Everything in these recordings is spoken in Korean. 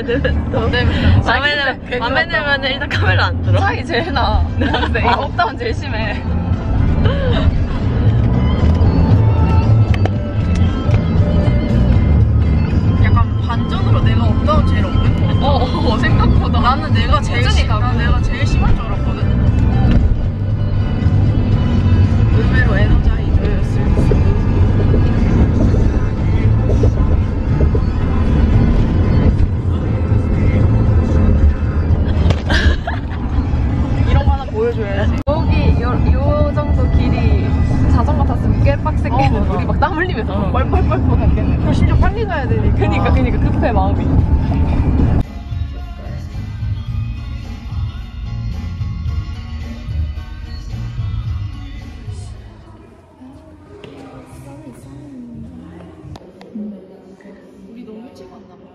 마음에 들면 또 마음에 들면 일단 카메라 안 들어. 자기 제일 나. 근데 이 업다운 제일 심해. 약간 반전으로 내가 업다운 제일 없는 거. 생각보다. 나는 내가 제일 심할 줄 알았거든. 의외로 에너자이저였을 수. 이런 거 하나 보여줘야지. 여기 요 정도 길이 자전거 탔으면 꽤 빡셌겠네. 우리 막 땀 흘리면서 뻘뻘뻘뻘 갔겠네. 그리고 심지어 빨리 가야 되니까. 그니까 급해 마음이. 우리 너무 일찍 왔나 봐.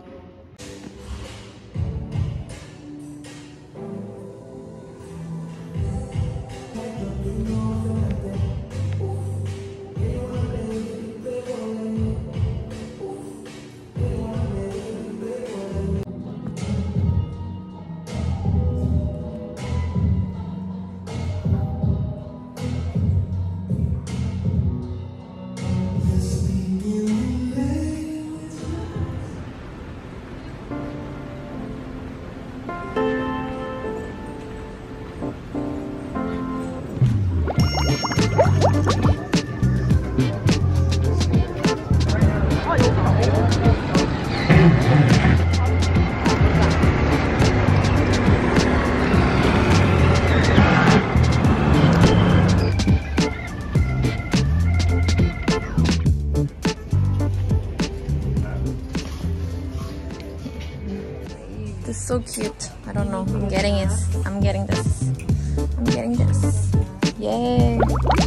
This is so cute. I don't know. I'm getting it. I'm getting this. I'm getting this. Yay.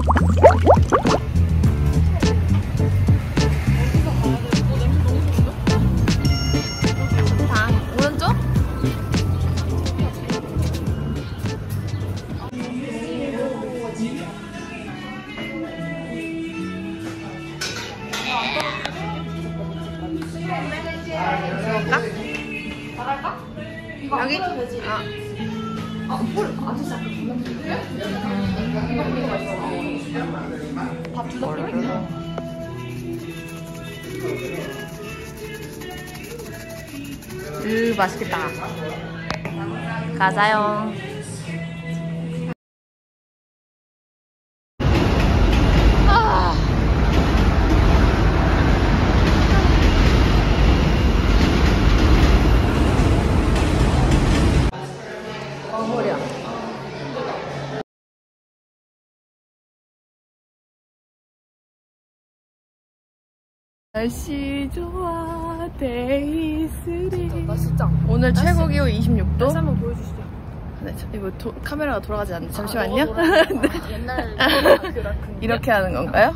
다 오른쪽? 여기? 뭘 아저씨 아까 밥 둘 다 끓였냐? 맛있겠다. 가자요. 날씨 좋아 데이스리. 맛있죠? 오늘 최고 기온 26도. 날씨 한번 보여주시죠. 네, 이거 카메라가 돌아가지 않는데 잠시만요. 네. 옛날 이렇게 하는 건가요?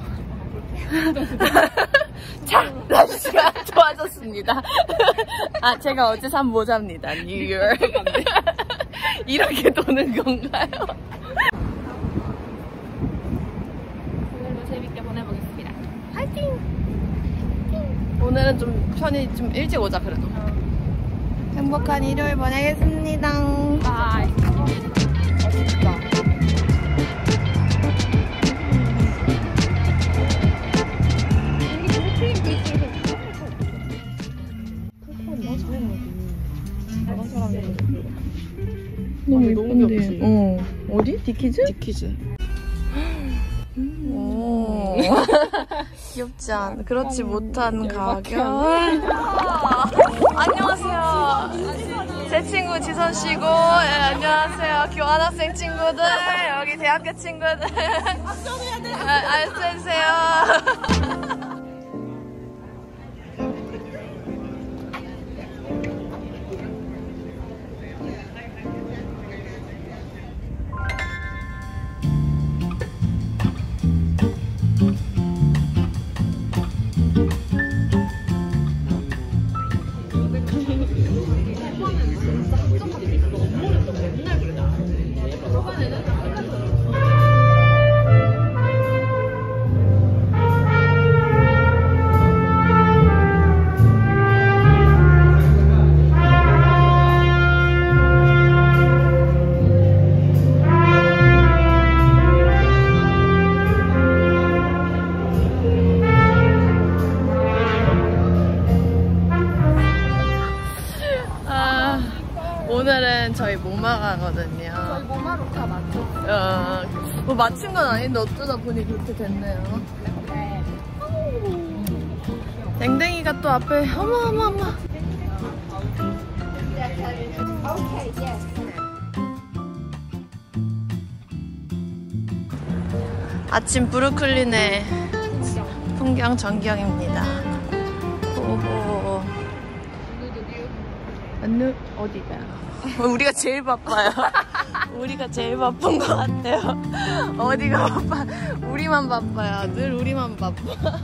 자, 날씨가 좋아졌습니다. 아, 제가 어제 산 모자입니다. 뉴욕. 이렇게 도는 건가요? 오늘도 재밌게 보내보겠습니다. 파이팅! 오늘은 좀 편히 좀 일찍 오자 그래도. 행복한 일요일 보내겠습니다. 바이. 진짜. 너무 예쁜데. 어디? 디키즈? 디키즈. 오. 귀엽지 않아? 그렇지 못한 가격. 안녕하세요. 제 친구 지선씨고, 예, 안녕하세요. 교환학생 친구들, 여기 대학교 친구들. 알려주세요. 지금 저희 모마 가거든요. 저희 모마로 다 맞췄어. 뭐 맞춘 건 아닌데 어쩌다 보니 그렇게 됐네요. 댕댕이가 또 앞에 어머. 아침 브루클린의 풍경 전경입니다. 오호. 어디가? 우리가 제일 바빠요. 우리가 제일 바쁜 것 같아요. 어디가 바빠? 우리만 바빠요. 늘 우리만 바빠.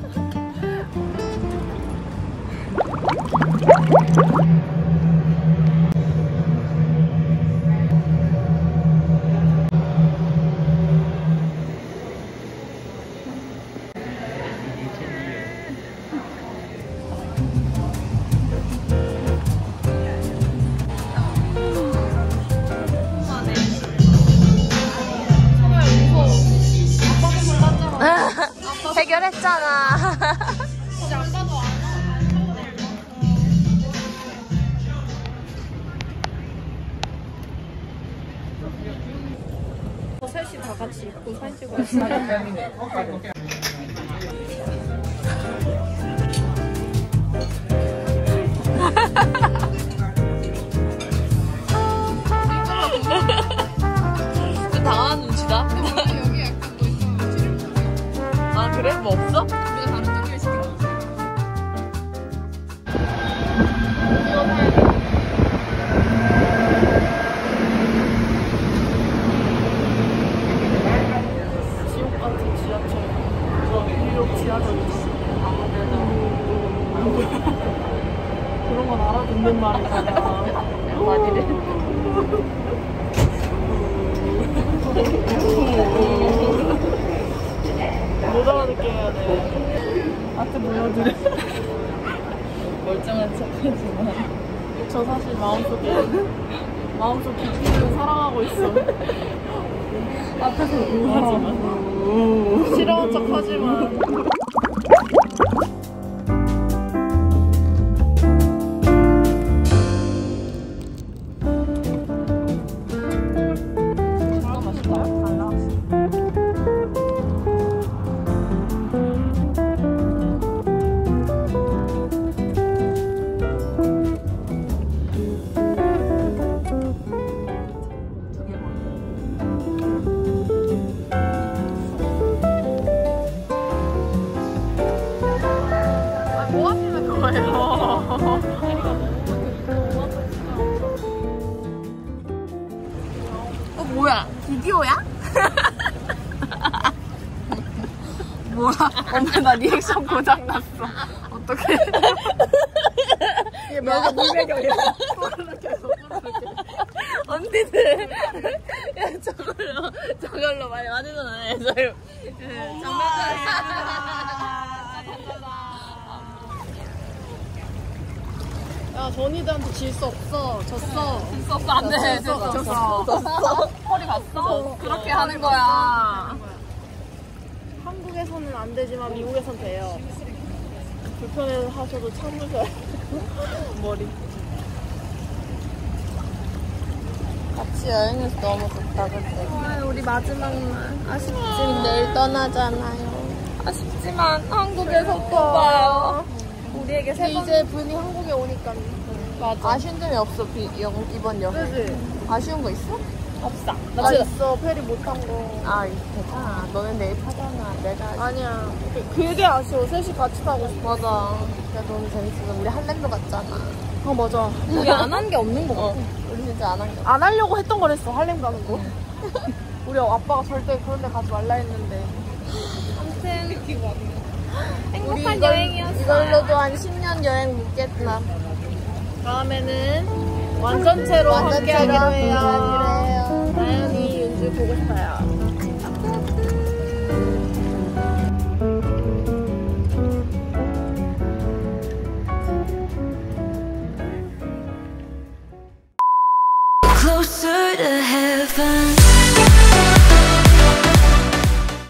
해결했잖아. 셋이 다 같이 입고 사진 찍어야지. 그 당황한 눈치다. 여기 약간 뭐 있어. 아 그래? 뭐 없어? 우리가 다른 종류를 시켰어. 지옥 같은 지하철. 뉴욕 지하철 있어. 그런 건 알아듣는 말이잖아. 말이래. 못 알아듣게 해야 돼. 아트 보여드려. 멀쩡한 척하지만 저 사실 마음속 깊이는 사랑하고 있어. 앞에서 우하지만 싫어한 척하지만. 뭐 하시는 거예요? 뭐야? 비디오야? 뭐야? 엄마 나 리액션 고장났어. 어떡해? 얘 뭐가 물배경이야? 언니들 야 저걸로 많이 맞으잖아. 저요. 야, 전이들한테 질 수 없어. 졌어. 질 수 없어. 안 돼. 졌어. 허리 갔어? 그렇게 하는 거야. 한국에서는 안 되지만 미국에선 돼요. 불편해 하셔도 참으셔야 머리. 같이 여행해서 너무 좋다, 그때. 우리 마지막 날. 아쉽지만 내일 떠나잖아요. 아쉽지만 한국에서 또 봐요. 우리에게 이제 분이 한국에 오니까. 맞아. 아쉬운 점이 없어, 이번 여행. 그치? 아쉬운 거 있어? 없어. 나 있어, 페리 못 탄 거. 아, 괜찮아. 너는 내일 타잖아. 내가. 아니야. 그게 아쉬워. 셋이 같이 타고 싶어. 맞아. 야, 너무 재밌어. 우리 할렘도 갔잖아. 맞아. 우리 안 한 게 없는 거 같아. 우리 진짜 안 한 게. 안 하려고 했던 거랬어, 할렘 가는 거. 우리 아빠가 절대 그런 데 가지 말라 했는데. 아무튼. 행복한 여행이었어. 이걸로도 한 10년 여행 묵겠나. 다음에는 완전체로 함께 하기로 해요. 나연이, 윤주 보고 싶어요. Closer to heaven.